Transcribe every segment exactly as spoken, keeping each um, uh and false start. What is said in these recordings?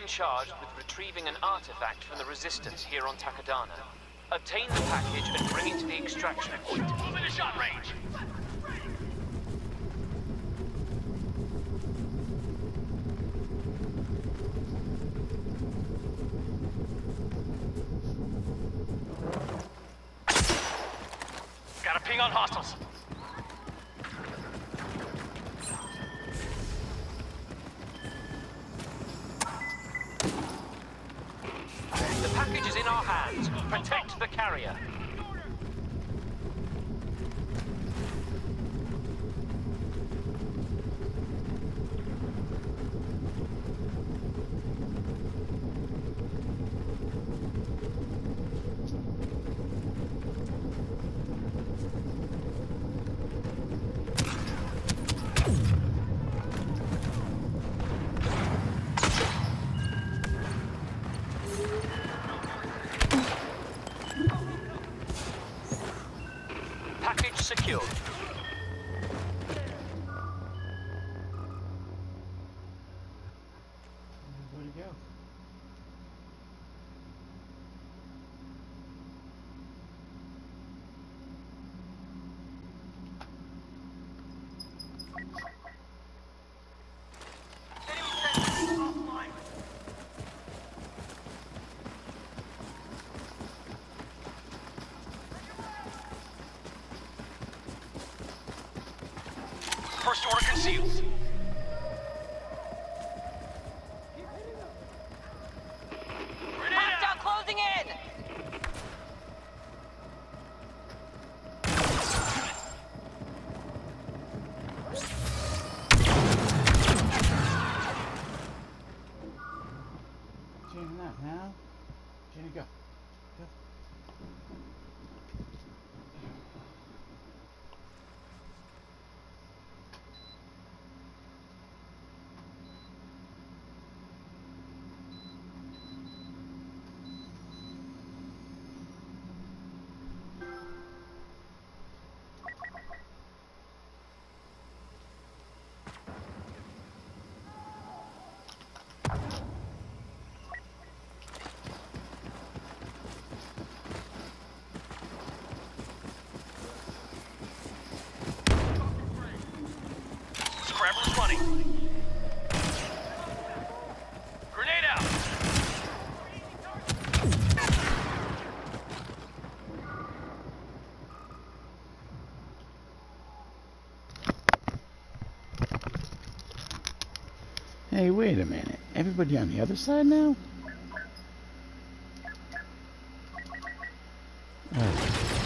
charged with retrieving an artifact from the Resistance here on Takodana. Obtain the package and bring it to the extraction point. Move into shot range! Got a ping on hostiles. The package is in our hands. Protect the carrier. Package secured. Where'd he go? First order concealed. Hostile closing in! Jamming that now. Jenny, go. Go. Scrambler's running. Grenade out. Hey, wait a minute. Everybody on the other side now? Oh.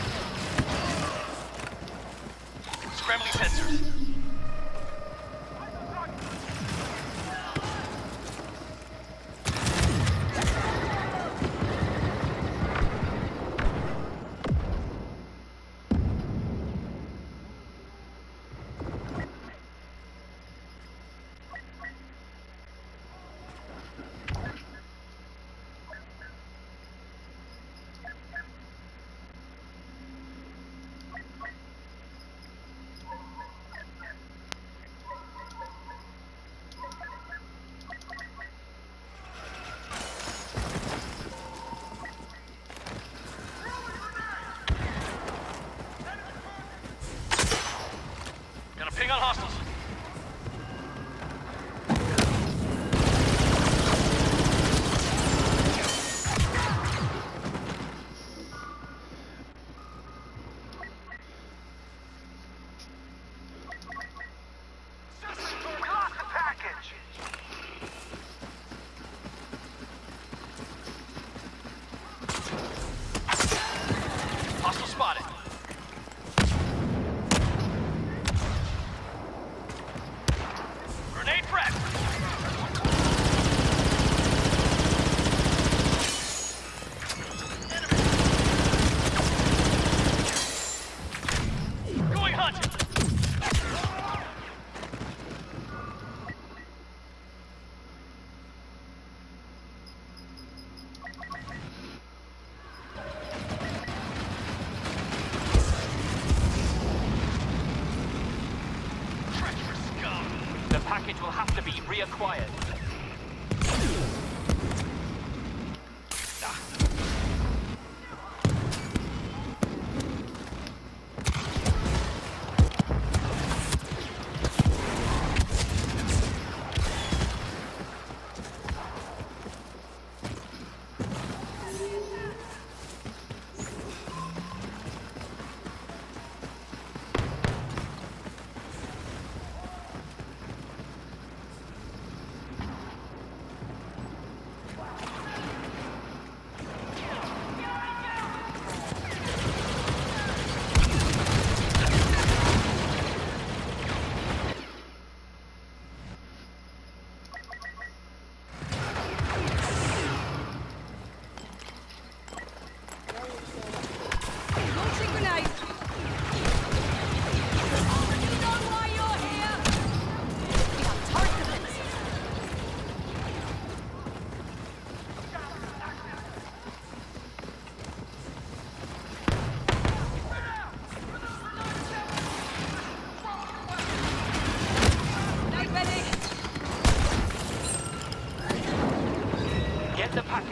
Scrambling sensors. Got a ping on hostiles. Hostile spotted. Grenade prep. Going hunting. The package will have to be reacquired.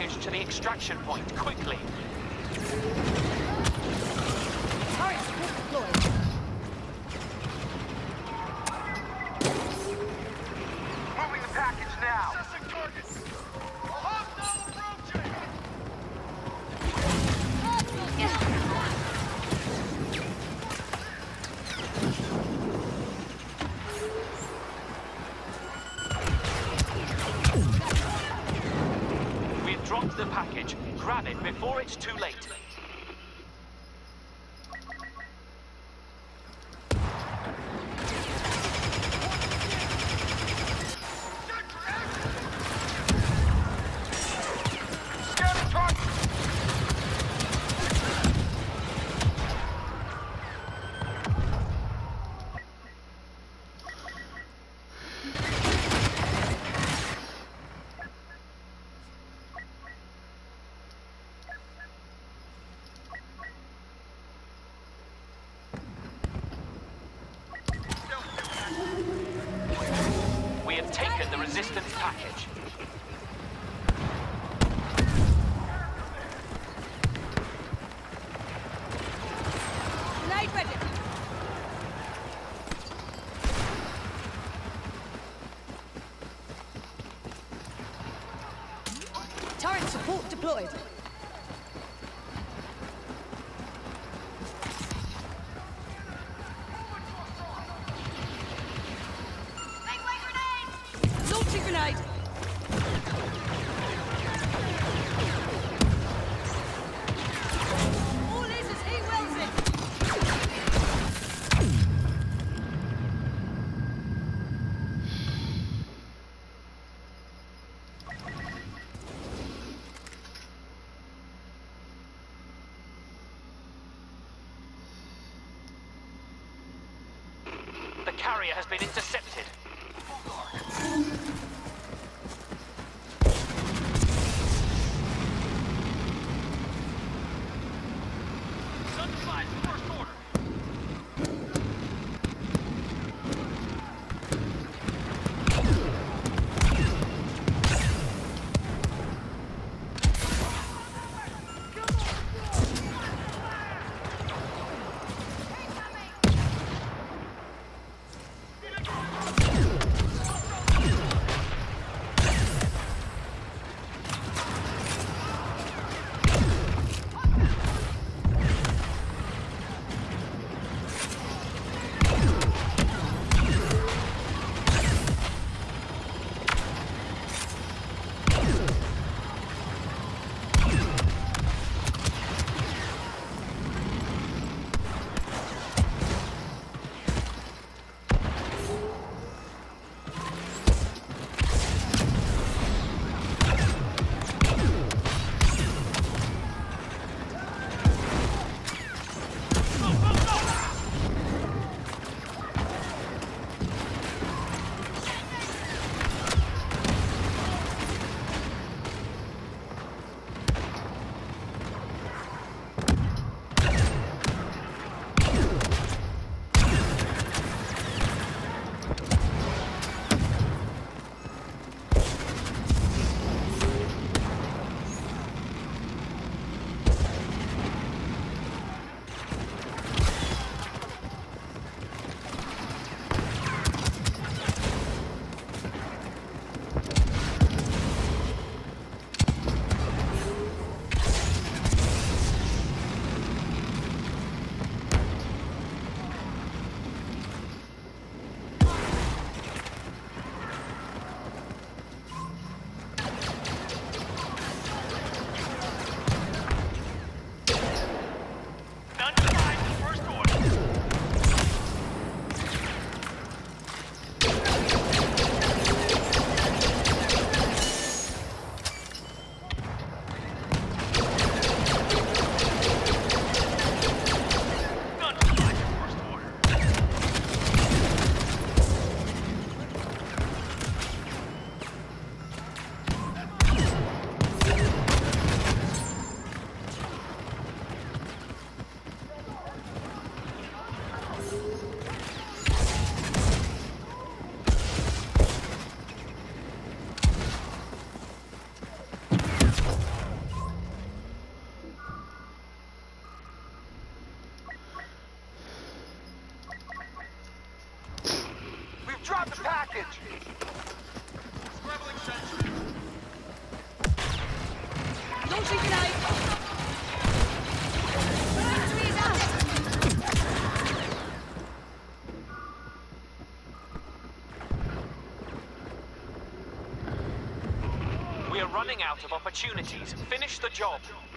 package to the extraction point, quickly. Turret support deployed. Moving the package now. Assessing targets. Hostile approaching. We've dropped the package. Grab it before it's too late. Scanning target. We have taken the resistance package. Grenade ready. Turret support deployed. Launching grenade. All is as he wills it. The carrier has been intercepted. Sunshine, first order. Launching grenade! Victory is ours! We are running out of opportunities. Finish the job.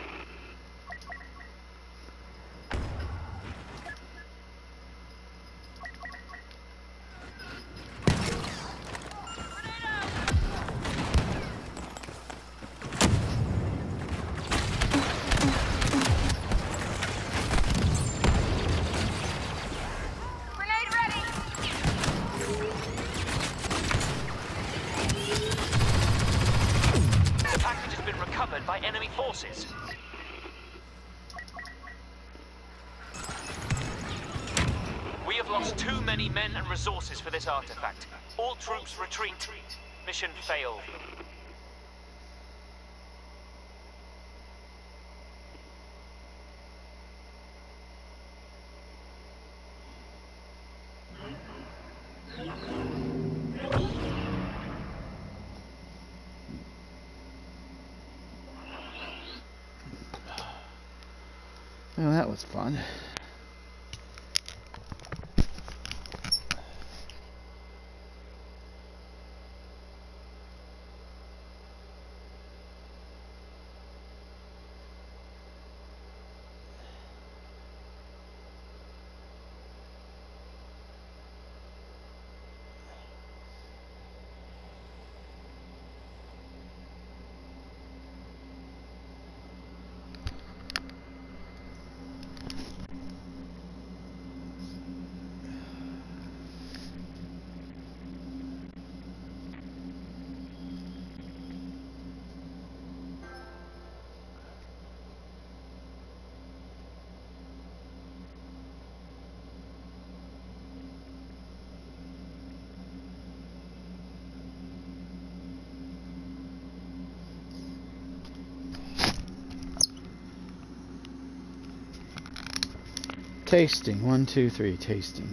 Grenade ready! The package has been recovered by enemy forces. We have lost too many men and resources for this artifact. All troops retreat. Mission failed. Well, that was fun. Tasting. One, two, three. Tasting.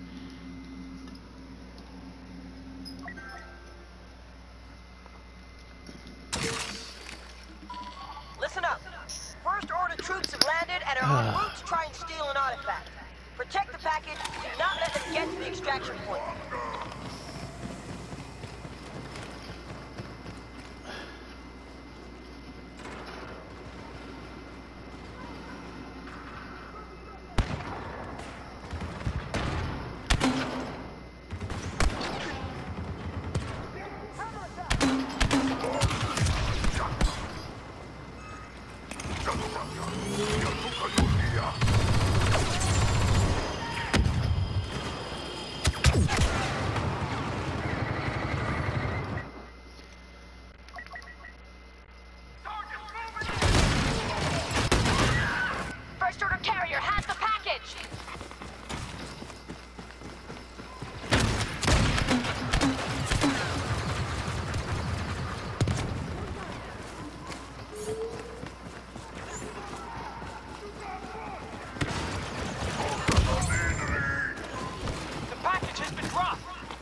Listen up. First Order troops have landed and are en route to try and steal an artifact. Protect the package. Do not let them get to the extraction point. First Order carrier has the package! The package has been dropped.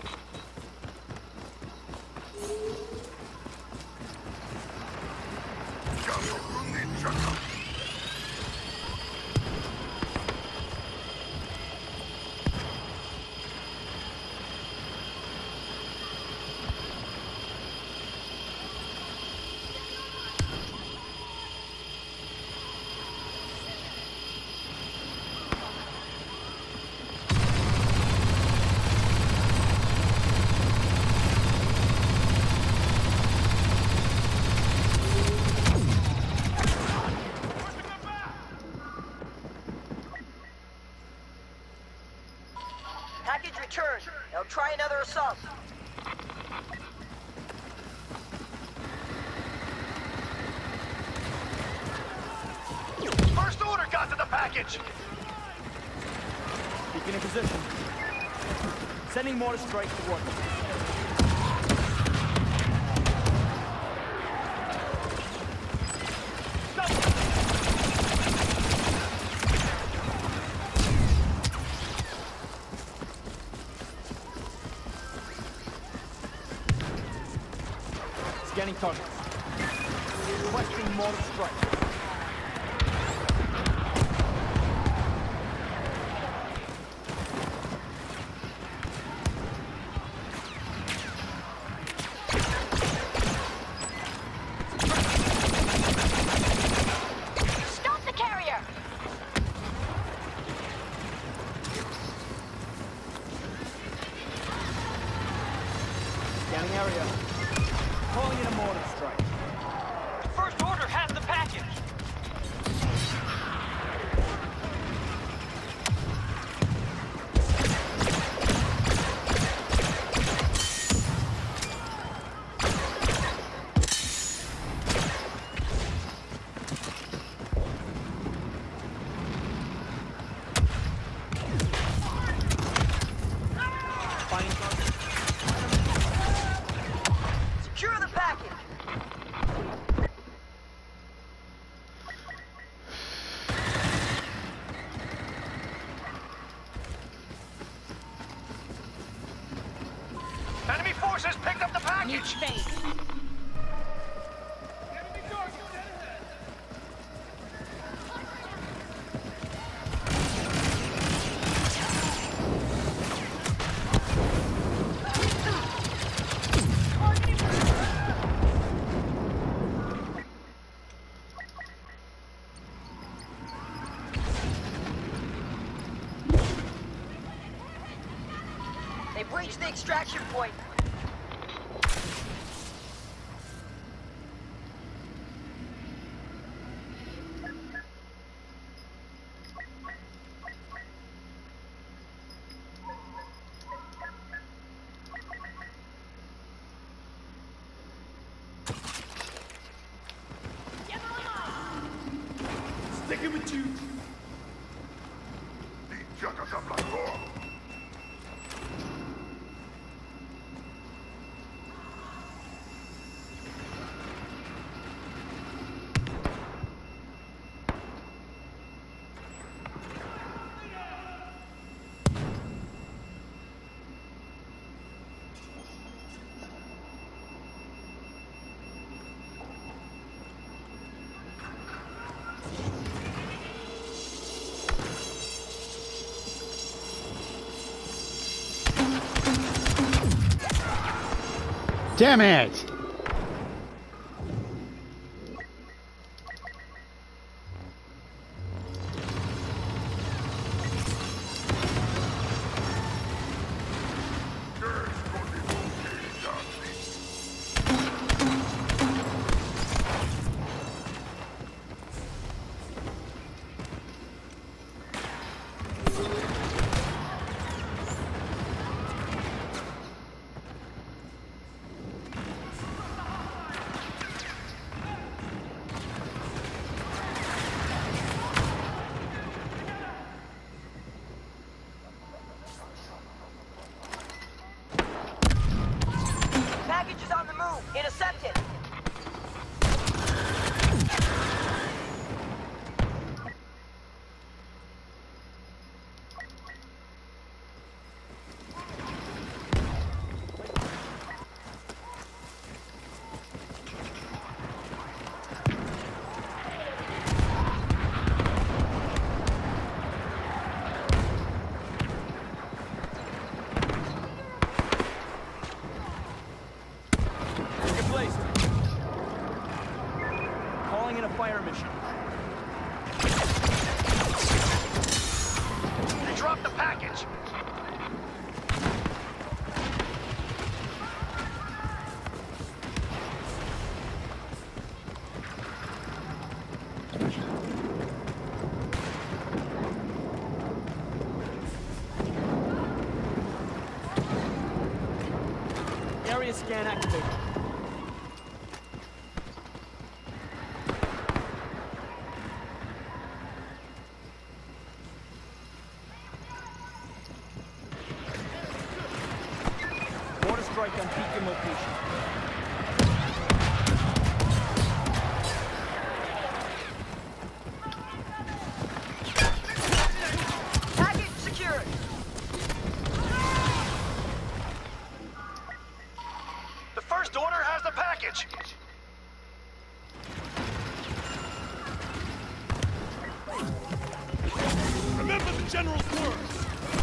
Package returned. Now try another assault. First Order got to the package! Beacon in position. Sending mortar strike to work. Scanning targets. Requesting mortar strike. Stop the carrier! Scanning area. Calling in a mortar strike. The First Order has the package! Finding target. Secure the package! Enemy forces picked up the Need package! space. They breached the extraction point. Sticking with you. Damn it! Package is on the move. Intercept it. Get placed. Calling in a fire mission. They dropped the package! Area scan activated. Mortar strike on beacon location. Package secured. The First Order has the package! General's words.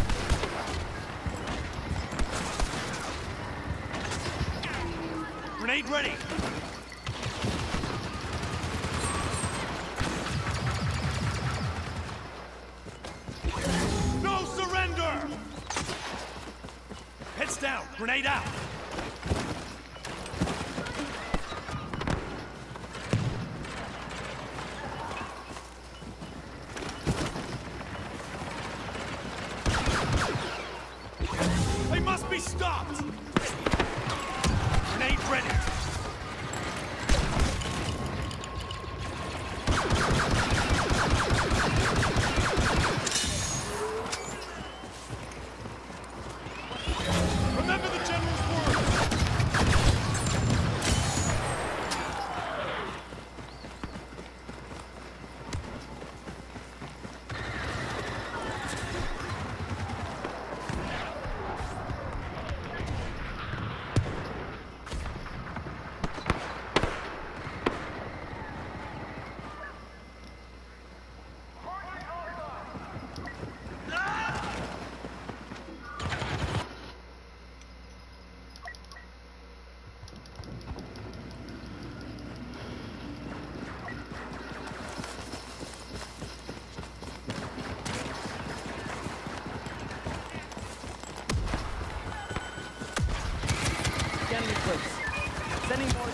Grenade ready. No surrender! Heads down, grenade out. They must be stopped! Grenade ready! Remember the General's words! Scanning in place. Sending more.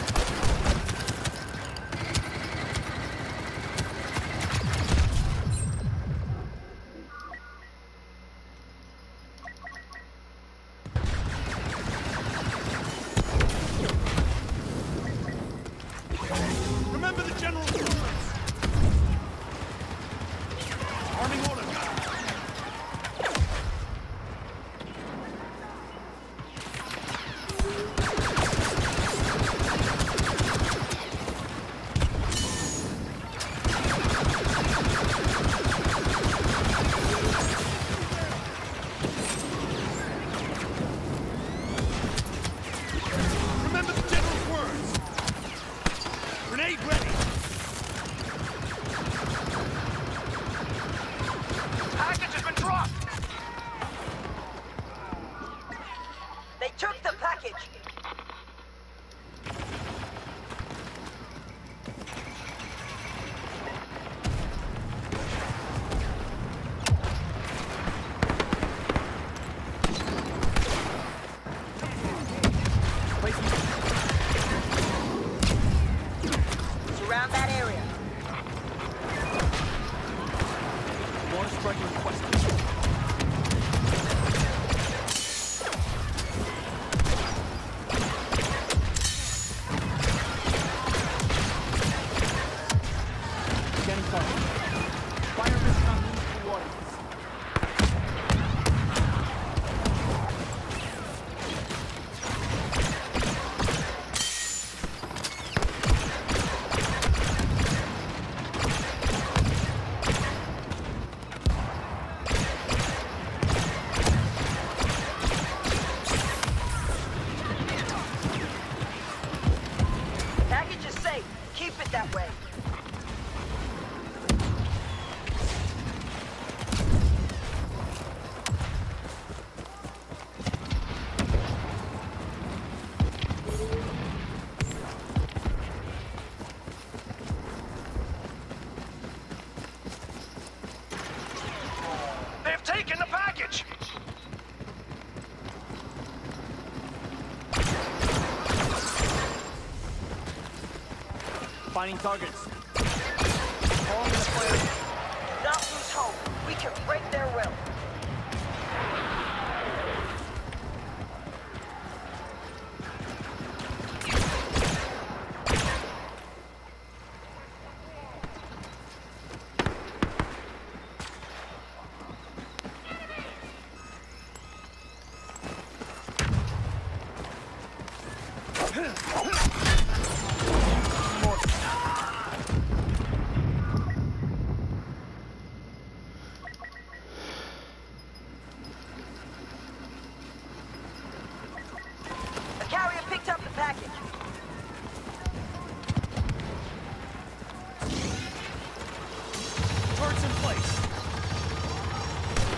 Remember the General's words. Arming order. Remember the General's words. Grenade ready. Package has been dropped! They took the package. Surround that area. Mortar strike requested. Scanning target. Fire mission on move coordinates. Package is safe. Keep it that way. They've taken the package! Finding targets. Calling the fire. Do not lose hope. We can break their will. The carrier picked up the package. Turrets in place.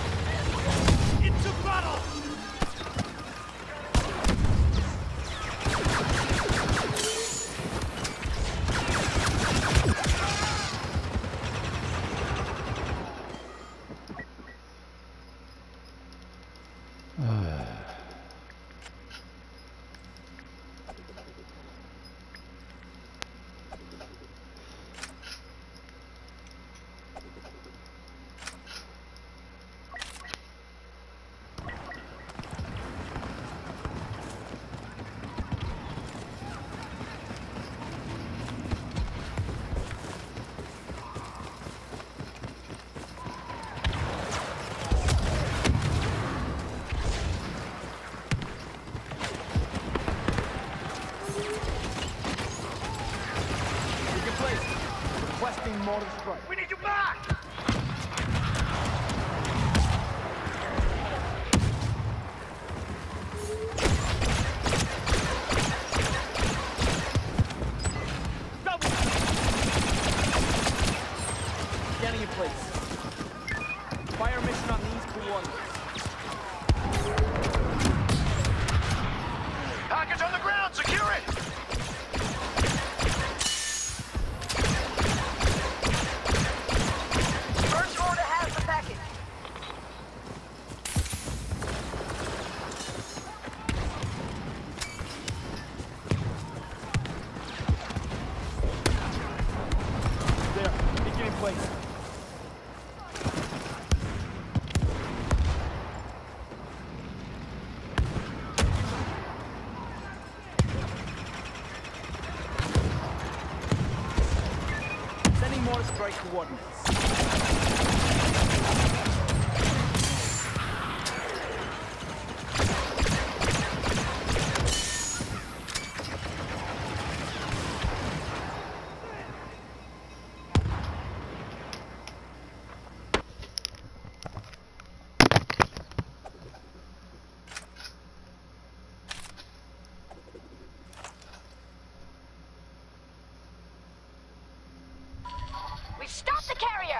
place. Requesting mortar strike. We need you back! Double! Getting in place. Fire mission on these coordinates. Package on the ground! Secure it! First order has the package. There, begin in place. Sending mortar strike coordinates. We've stopped the carrier!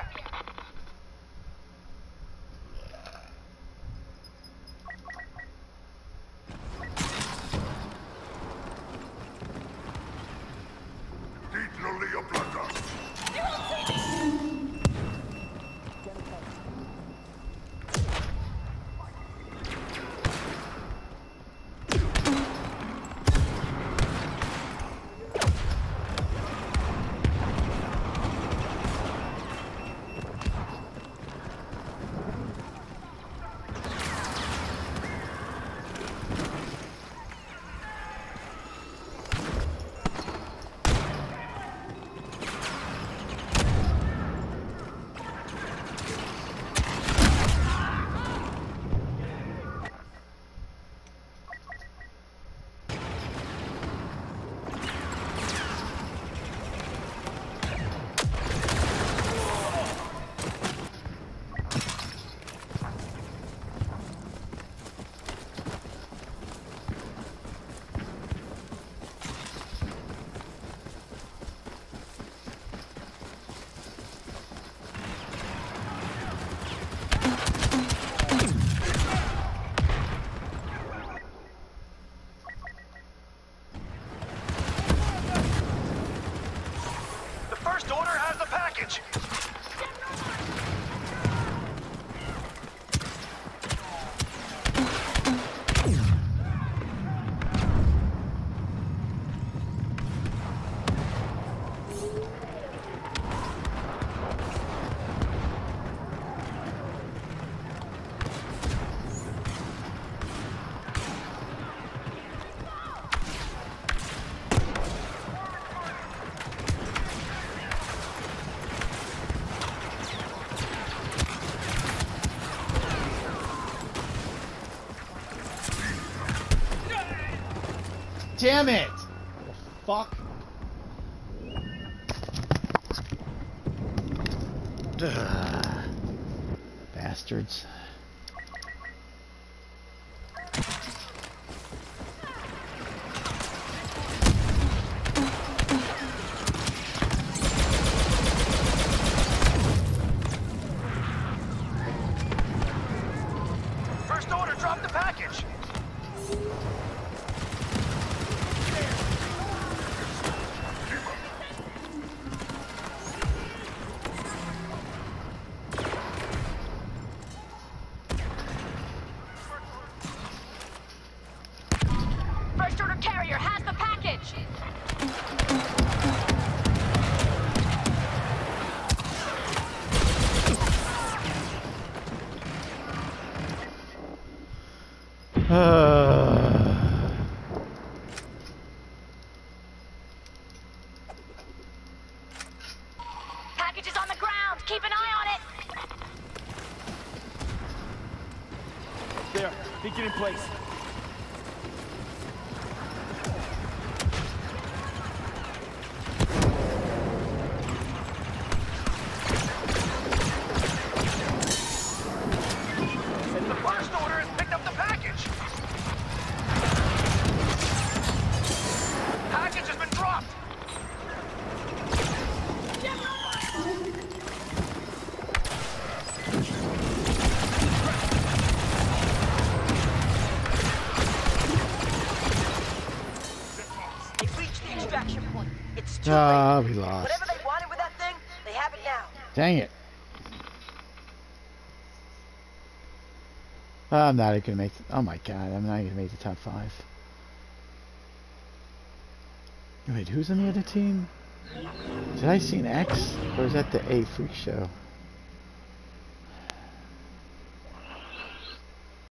First order has the package! Damn it! Fuck. Ugh. Bastards. First order, drop the package! First order carrier has the package! Package is on the ground! Keep an eye on it! There, begin in place. extraction point. It's too Ah, late. we lost. Whatever they wanted with that thing, they have it now. Dang it. I'm not even gonna make. Oh my god, I'm not gonna make the top five. Wait, who's on the other team? Did I see an X? Or is that the A freak show?